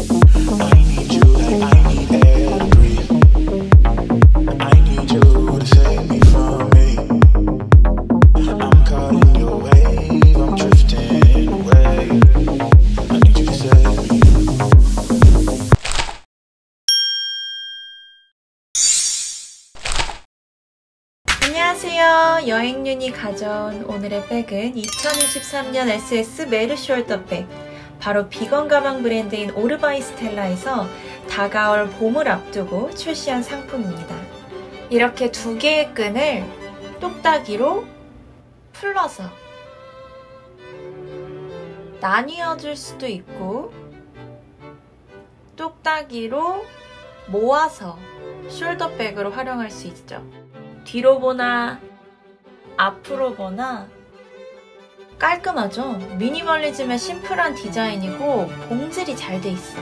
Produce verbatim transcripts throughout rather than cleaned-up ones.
안녕하세요. 여행윤이 가져온 오늘의 백은 이천이십삼 년 에스에스 메르 숄더백, 바로 비건 가방 브랜드인 오르바이 스텔라에서 다가올 봄을 앞두고 출시한 상품입니다. 이렇게 두 개의 끈을 똑딱이로 풀러서 나뉘어줄 수도 있고, 똑딱이로 모아서 숄더백으로 활용할 수 있죠. 뒤로 보나 앞으로 보나 깔끔하죠? 미니멀리즘의 심플한 디자인이고 봉질이 잘 돼 있어.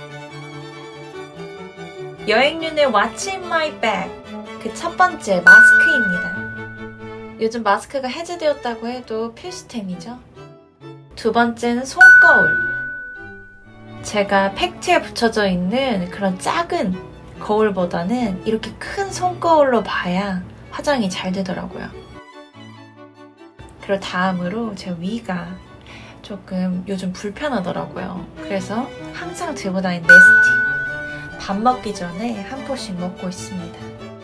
여행윤의 What's in my bag, 그 첫 번째 마스크입니다. 요즘 마스크가 해제되었다고 해도 필수템이죠. 두 번째는 손거울. 제가 팩트에 붙여져 있는 그런 작은 거울보다는 이렇게 큰 손거울로 봐야 화장이 잘 되더라고요. 그리고 다음으로 제 위가 조금 요즘 불편하더라고요. 그래서 항상 들고 다니는 네스티, 밥 먹기 전에 한 포씩 먹고 있습니다.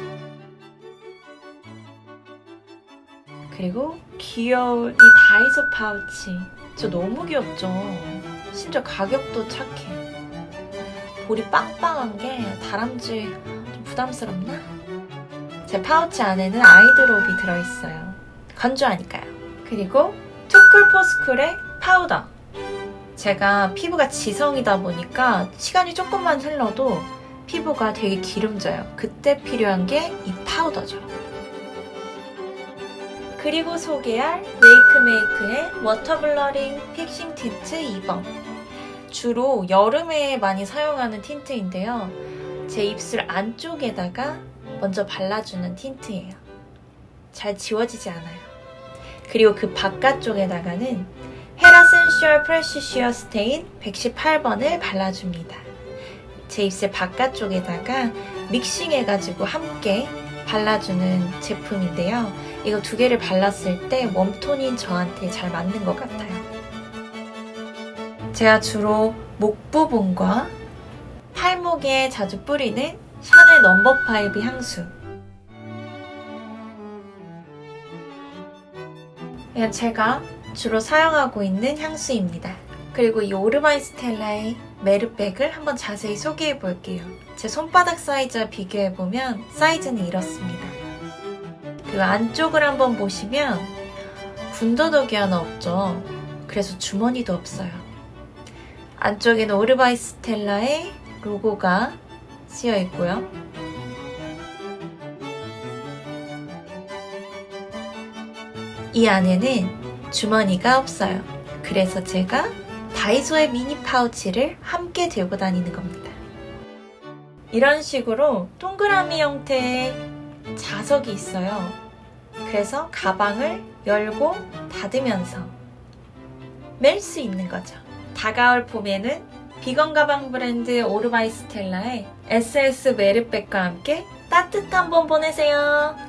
그리고 귀여운 이 다이소 파우치, 저 너무 귀엽죠? 심지어 가격도 착해. 볼이 빵빵한 게 다람쥐 좀 부담스럽나? 제 파우치 안에는 아이드롭이 들어있어요. 건조하니까요. 그리고 투쿨포스쿨의 파우더. 제가 피부가 지성이다 보니까 시간이 조금만 흘러도 피부가 되게 기름져요. 그때 필요한 게 이 파우더죠. 그리고 소개할 메이크메이크의 워터 블러링 픽싱 틴트 이 번. 주로 여름에 많이 사용하는 틴트인데요. 제 입술 안쪽에다가 먼저 발라주는 틴트예요. 잘 지워지지 않아요. 그리고 그 바깥쪽에다가는 헤라 센슈얼 프레쉬 쉬어 스테인 백십팔 번을 발라줍니다. 제 입술 바깥쪽에다가 믹싱해가지고 함께 발라주는 제품인데요. 이거 두 개를 발랐을 때 웜톤인 저한테 잘 맞는 것 같아요. 제가 주로 목 부분과 팔목에 자주 뿌리는 샤넬 넘버 파이브 향수. 이건 제가 주로 사용하고 있는 향수입니다. 그리고 이 오르바이 스텔라의 메르백을 한번 자세히 소개해 볼게요. 제 손바닥 사이즈와 비교해보면 사이즈는 이렇습니다. 그리고 안쪽을 한번 보시면 군더더기 하나 없죠? 그래서 주머니도 없어요. 안쪽에는 오르바이 스텔라의 로고가 쓰여 있고요. 이 안에는 주머니가 없어요. 그래서 제가 다이소의 미니 파우치를 함께 들고 다니는 겁니다. 이런 식으로 동그라미 형태의 자석이 있어요. 그래서 가방을 열고 닫으면서 멜 수 있는 거죠. 다가올 봄에는 비건 가방 브랜드 오르바이 스텔라의 에스에스 메르백과 함께 따뜻한 봄 보내세요.